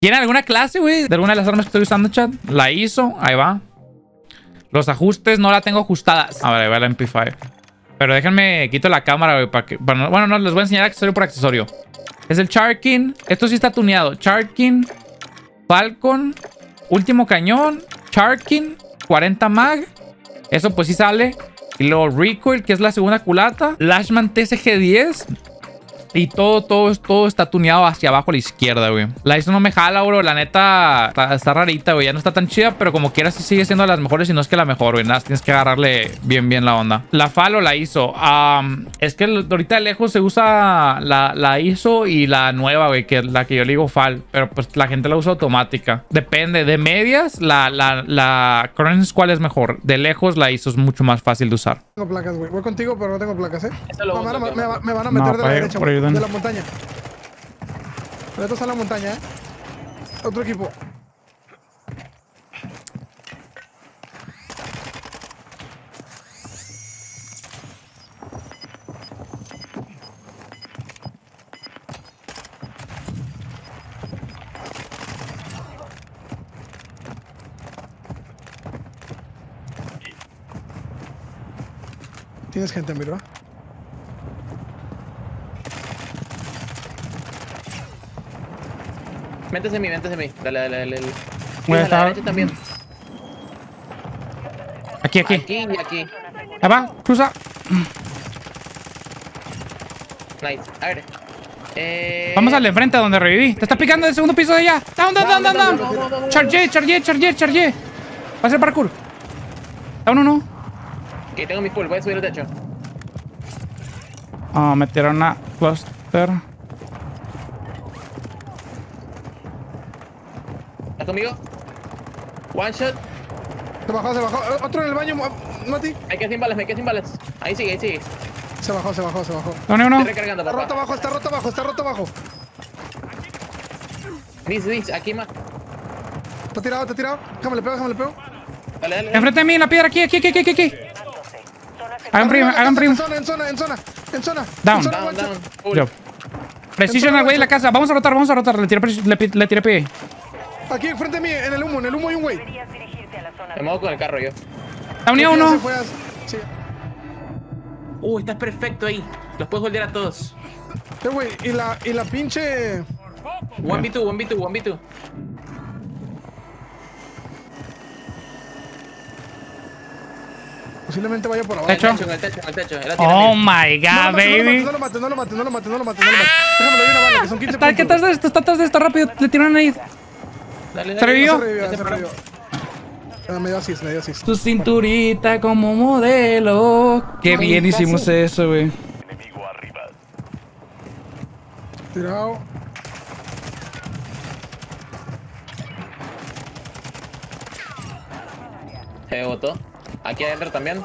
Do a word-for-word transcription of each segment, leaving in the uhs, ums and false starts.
¿Tiene alguna clase, güey? De alguna de las armas que estoy usando, chat. La hizo. Ahí va. Los ajustes no la tengo ajustadas. A ver, ahí va la M P cinco. Pero déjenme, quito la cámara, güey, para que... Bueno, bueno, no, les voy a enseñar accesorio por accesorio. Es el Sharkin. Esto sí está tuneado. Sharkin. Falcon. Último cañón. Sharkin. cuarenta mag. Eso pues sí sale. Y luego Recoil, que es la segunda culata. Lashman T S G diez. Y todo, todo, todo está tuneado hacia abajo a la izquierda, güey. La I S O no me jala, bro. La neta está, está rarita, güey. Ya no está tan chida, pero como quieras sí sigue siendo de las mejores y no es que la mejor, güey. Nada, tienes que agarrarle bien, bien la onda. La F A L o la I S O. Um, es que ahorita de lejos se usa la, la I S O y la nueva, güey, que es la que yo le digo F A L. Pero pues la gente la usa automática. Depende. De medias, la, la, la Cronen Squall es mejor. De lejos, la I S O es mucho más fácil de usar. Tengo placas, güey. Voy contigo, pero no tengo placas, ¿eh? No, me, van a, me, me van a meter No, de la pa- derecha, por ahí, de Dan. la montaña. Esto está en la montaña, ¿eh? Otro equipo. Tienes gente, mira. Métese en mí, métese en mí. Dale, dale, dale. dale. Voy a Y a la estar- derecha también. Aquí, aquí. Aquí y aquí. Ahí va. Cruza. Nice. A ver. Eh... Vamos al de enfrente donde reviví. Te está picando del segundo piso de allá. Down, down, down, down, down. Chargé, chargé, chargé, chargé. Va a hacer parkour. Down uno. Ok, tengo mi full. Voy a subir el techo. Ah, metieron a cluster. ¿Estás conmigo? One shot. Se bajó, se bajó. Eh, Otro en el baño, Mo- Mati. Me quedé sin balas, me quedé sin balas. Ahí sigue, ahí sigue. Se bajó, se bajó, se bajó. Down uno. Estoy recargando, Está roto papá. abajo, está roto abajo, está roto abajo. Dice, dice, aquí más. Está tirado, está tirado. Déjame le pego, déjame le pego. Dale, dale. dale. Enfrente de mí, en la piedra. Aquí, aquí, aquí, aquí, aquí. Hagan primo, Arriba, hagan primo. En zona, en zona, en zona, en zona. Down. En zona, Down, one shot. down. Full. Yo. Precision al güey de la casa. Vamos a rotar, vamos a rotar. Le tiré, preci- le, pi- le tiré pie. Aquí enfrente de mí, en el humo, en el humo hay un güey. Me muevo con el carro yo. Down Se uno. fue a- Sí. Uh, estás perfecto ahí. Los puedes voltear a todos. Eh, güey, y la, y la pinche... one v two, one v two, one v two. Posiblemente vaya por abajo. En el Techo. techo, en el techo, en el techo. Él la tiene Oh ahí. my god, baby. No lo mates, no lo mates, no lo mates, no lo mates, no lo mates. Déjamelo, hay una bala, que son quince Está, ¿qué puntos. estás de esto? Está atrás de esto, rápido. Le tiraron ahí. Dale, ¿Se dale. revivió? Se revivió, Ya se se paró. revivió. Ah, me dio asist, me dio asist. Tu cinturita como modelo. Qué bien hicimos eso, güey. Tirado. Se botó. Aquí adentro también.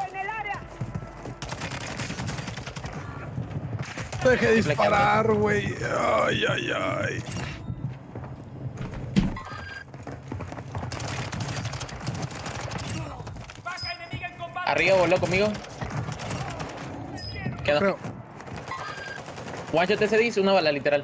Te dejé disparar, güey. Ay, ay, ay. Arriba voló conmigo. Quedó. Creo. One shot ese dice, una bala literal.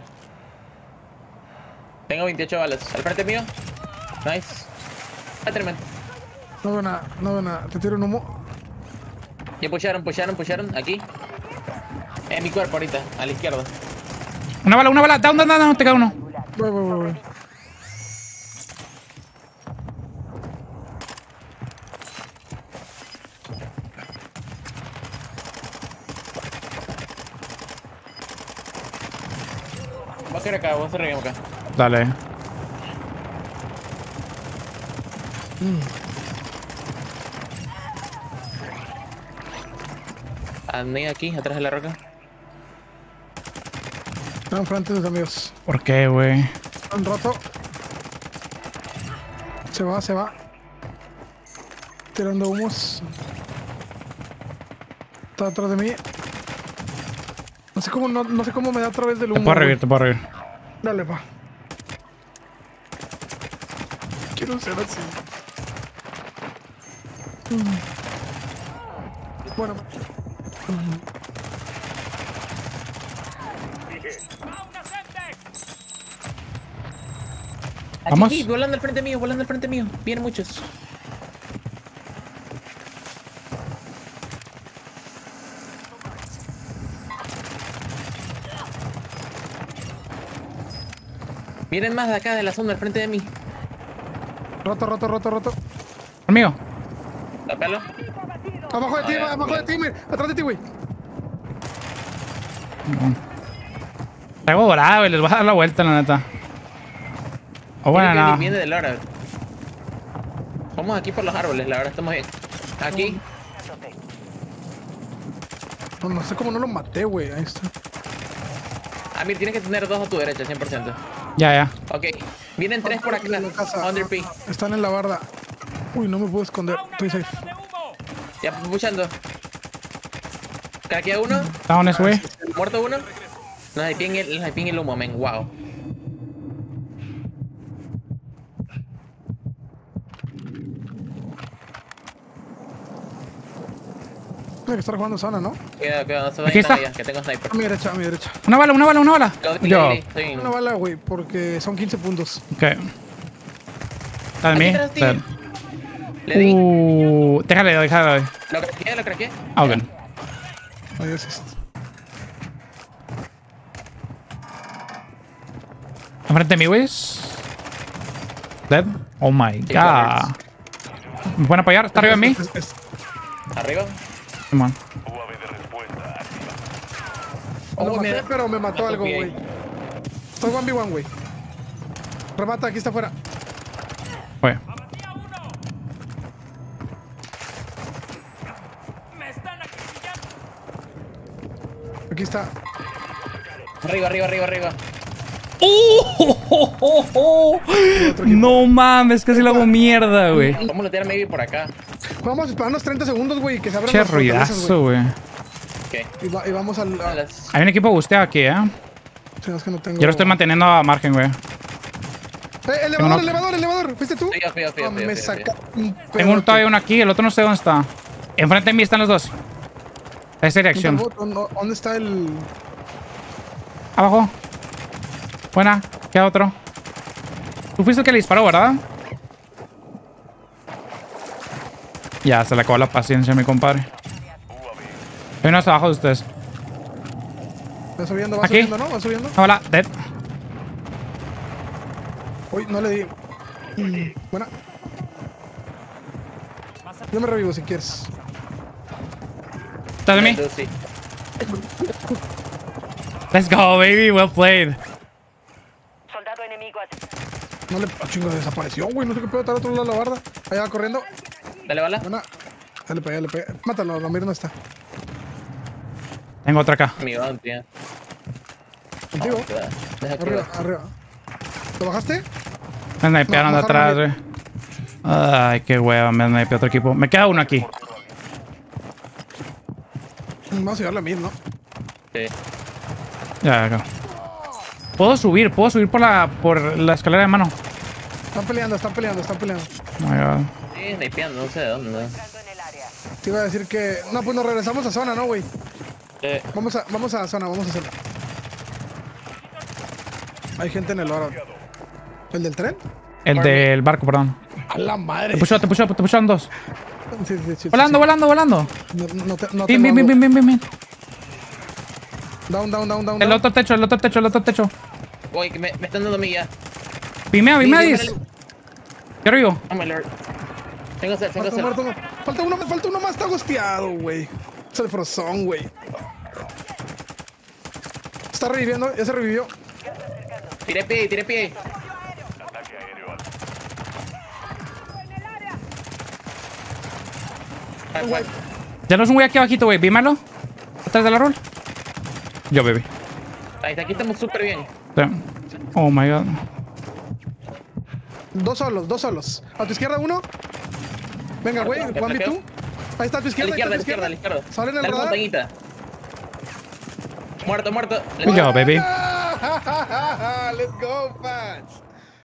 Tengo veintiocho balas. Al frente mío. Nice. Ah, tremendo. No veo nada, no veo nada. Te tiro un humo. Ya pusharon, pusharon, pusharon. Aquí. En mi cuerpo ahorita, a la izquierda. Una bala, una bala. Down, down, down, down. Te cae uno. Voy, voy, voy, voy. Vos a ir acá, vos arriba acá. Dale. Andé aquí, atrás de la roca. Están enfrente de tus amigos. ¿Por qué, güey? Un rato. Se va, se va. Tirando humos. Está atrás de mí. No sé cómo, no, no sé cómo me da a través del Te humo. puedo revivir, güey. te puedo revivir. Dale, pa. Quiero ser así. Mm. Bueno. Vamos. Aquí, volando al frente mío, volando al frente mío. Vienen muchos. Vienen más de acá, de la zona, al frente de mí. Roto, roto, roto, roto. Conmigo. Tapalo. Abajo de ti, Ah, abajo de ti, güey. Atrás de ti, güey. Traigo dorada, güey. Les voy a dar la vuelta, la neta. O bueno, Viene, no. viene del árbol. Vamos aquí por los árboles, la verdad estamos bien. Aquí. No, no sé cómo no lo maté, güey. Ahí está. Amir, tienes que tener dos a tu derecha, cien por ciento. Ya, ya. Ok. Vienen tres por acá. En la casa. Under P. Están en la barda. Uy, no me puedo esconder. Estoy safe. Ya, puchando. Craquea uno. Down ese, güey. Muerto uno. Nos hypeé en el, nos hypeé en el humo, men. Wow. Tiene que estar jugando zona, ¿no? Cuidado, cuidado, no se Aquí vayan está. allá, que tengo sniper. A mi derecha, a mi derecha. Una bala, una bala, una bala. Lo di, Yo. lo di, estoy en- Una bala, güey, porque son quince puntos. Ok. Está de Aquí mí. atrás de ti. Dead. Le di. Uh, déjale, déjale. Lo craqueé, lo craqueé. Ah, ok. Ahí es esto. Enfrente de mí, güey. Dead. Oh my Sí, god. ¿Me pueden apoyar? ¿Está arriba de mí? Es- es- Arriba. Come on. Oh, Lo mira. maté, pero me mató Me algo, copié. güey. Estoy uno ve uno, güey. Remata, aquí está afuera. Oye. Aquí está. Arriba, arriba, arriba, arriba. ¡Oh! No mames, casi la hago mierda, güey. Vamos a lootear maybe por acá. Vamos a esperar unos treinta segundos, güey, que se abran Che las fortalezas, ruidazo, güey. Ok. Y, va- y vamos al... A A, las- Hay un equipo busteado aquí, ¿eh? sí, es que no tengo... Yo lo estoy manteniendo a margen, güey. ¡Eh, elevador, Tengo uno- elevador, elevador! ¿Fuiste tú? Fui yo, fui yo, fui yo, Ah, fui yo, me fui yo, saca un Tengo un, pedote. todavía uno aquí, el otro no sé dónde está. Enfrente de mí están los dos. Esa dirección. ¿Dónde, dónde está el...? Abajo. Buena. Queda otro. Tú fuiste el que le disparó, ¿verdad? Ya, se le acabó la paciencia, mi compadre. Hay uno hasta abajo de ustedes. Va subiendo, va Aquí. subiendo, ¿no? Va subiendo. Hola, dead. Uy, no le di. Mm, buena. Yo me revivo si quieres. ¿Estás de mí? Tú, sí. Let's go, baby. Well played. Soldado enemigo as- No le... Ah, chingo, desapareció, güey. No sé qué pedo, está al otro lado de la barda. Allá va corriendo. Dale bala. Buena. Dale para allá, dale para allá. Mátalo, Ramiro no está. Tengo otra acá. Mi bounty. eh. Contigo. Oh, cuidado. Deja que Arriba, arriba. ¿Lo bajaste? Me snipearon No, de atrás, bajaron güey. Ay, qué hueva. Me snipeó otro equipo. Me queda uno aquí. Mm, Vamos a llevarle a mil, ¿no? Sí. Ya, acá. Puedo subir, puedo subir por la, por la escalera de mano. Están peleando, están peleando, están peleando. Oh my god. Sí, snipeando, no sé de dónde. entrando en el área. Te iba a decir que... No, pues nos regresamos a zona, ¿no, güey? Sí. Vamos a, vamos a zona, vamos a zona. Hay gente en el oro. ¿El del tren? El del barco, perdón. A la madre. Te pushó, te pushó, te pusharon dos. Sí, sí, sí, Volando, sí. volando, volando. No, no te, no te Bien, bien, bien, mando. bien, bien, bien. Down, down, down, down. El down. otro techo, el otro techo, el otro techo. Uy, que me, me están dando milla. Pimea, pimea, Sí, sí, dis. dale. ¿Qué arriba? Oh my lord. Tengo sed, tengo Falta, sed. muerto uno. Falta uno más, falta uno más, está gosteado, güey. Es el frozón, güey. Está reviviendo, ya se revivió. Tiré pie, tiré pie. Ah, Güey. Ya no es un güey aquí abajito, güey. Vímalo. Atrás del árbol. Yo, baby. Ahí está, aquí estamos súper bien. Sí. Oh my god. Dos solos, dos solos. A tu izquierda uno. Venga, güey, ¿Ya Juan, ¿y flaqueo? tú? Ahí está a tu A izquierda, la ahí está izquierda, a a la tu izquierda, a la izquierda. Sale en el Dale radar. montañita. Muerto, muerto. Good job, baby. Let's go, fans.